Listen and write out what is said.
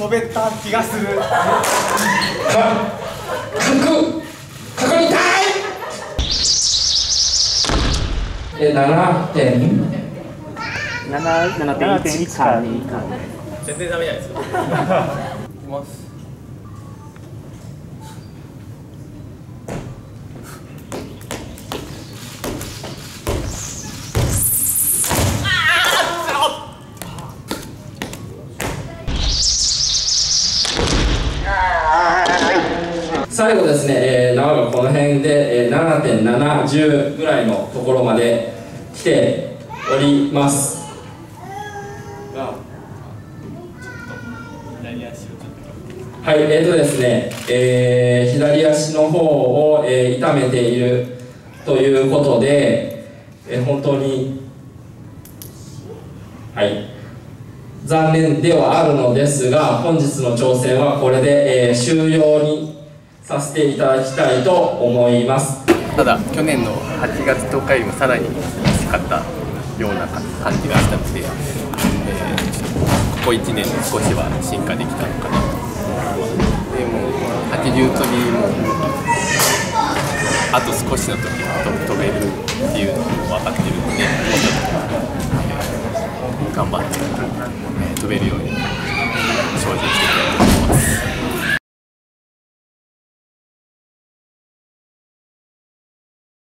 飛べた気がする。 確認たい。 7.1か2か。 全然ダメじゃないですか。いきます。 最後ですね、縄がこの辺で、7.710ぐらいのところまで来ておりますが、はい、ですね、左足の方を、痛めているということで、本当に、はい、残念ではあるのですが、本日の挑戦はこれで、終了にさせていただきたいと思います。 ただ去年の8月10日よりもさらにきつかったような感じがしたので、ここ1年で少しは進化できたのかなと。でも80跳びもあと少しの時に飛べるっていうのも分かってるので、もうちょっと、頑張って、飛べるように精進していきたいと思います。